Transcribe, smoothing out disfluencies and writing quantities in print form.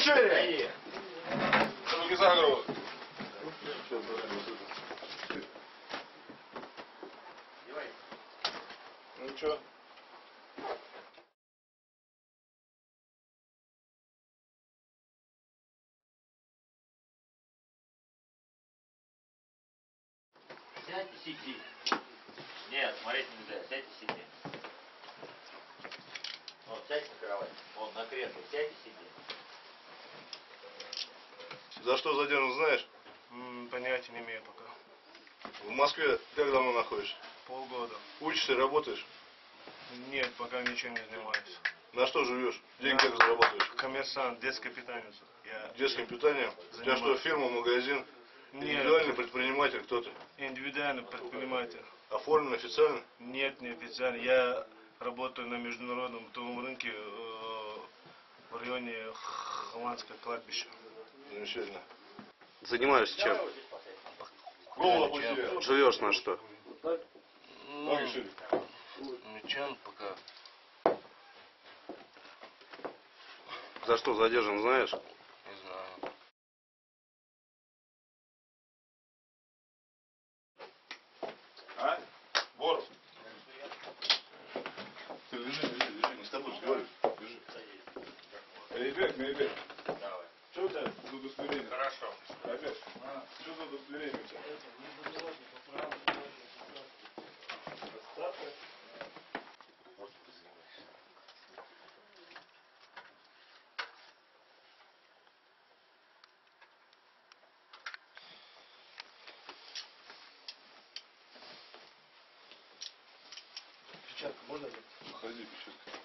шире! Руки за голову. Ну что? Сядь и сиди. Нет, смотреть нельзя. Сядь и сиди. Вот, сядь на кровать. Вот, на кресло. Сядь и сиди. За что задержан, знаешь? Понятия не имею пока. В Москве как давно находишься? Полгода. Учишься, работаешь? Нет, пока ничем не занимаюсь. На что живешь? Деньги как зарабатываешь? Коммерсант, детское питание. Я Детским питанием? У тебя что, фирма, магазин? Нет. Индивидуальный предприниматель, кто ты? Индивидуальный предприниматель. Оформлен официально? Нет, не официально. Я работаю на международном трудовом рынке в районе Холландское кладбище. Замечательно. Занимаешься чем? Голову опусти. Живешь на что? Ноги шире. Ничем пока. За что задержан, знаешь? Не знаю. А? Вор. Ты лежи, не с тобой разговаривай. Лежи. Ребят, ребят. Давай. Что у тебя за удостоверение? Хорошо. Опять? Что за удостоверение у тебя? Отставка. Печатка можно? Заходи, печатка.